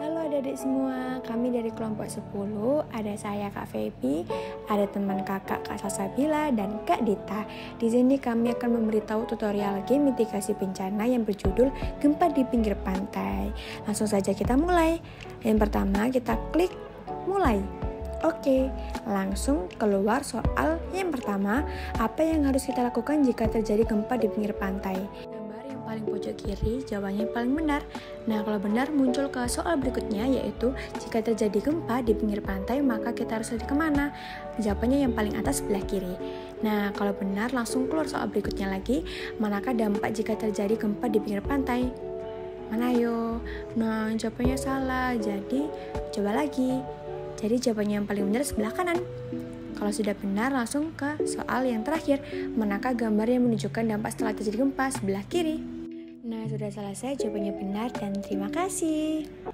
Halo adik-adik semua, kami dari kelompok 10, ada saya Kak Feby, ada teman kakak Kak Salsabila dan Kak Dita. Di sini kami akan memberitahu tutorial game mitigasi bencana yang berjudul Gempa di Pinggir Pantai. Langsung saja kita mulai. Yang pertama kita klik mulai. Oke, langsung keluar soal yang pertama, apa yang harus kita lakukan jika terjadi gempa di pinggir pantai? Paling pojok kiri, jawabannya paling benar. Nah, kalau benar muncul ke soal berikutnya, yaitu jika terjadi gempa di pinggir pantai, maka kita harus lari kemana? Jawabannya yang paling atas sebelah kiri. Nah, kalau benar langsung keluar soal berikutnya lagi, manakah dampak jika terjadi gempa di pinggir pantai? Mana yo? Nah, jawabannya salah, jadi coba lagi. Jadi jawabannya yang paling benar sebelah kanan. Kalau sudah benar, langsung ke soal yang terakhir. Manakah gambar yang menunjukkan dampak setelah terjadi gempa? Sebelah kiri. Nah, sudah selesai, jawabannya benar dan terima kasih.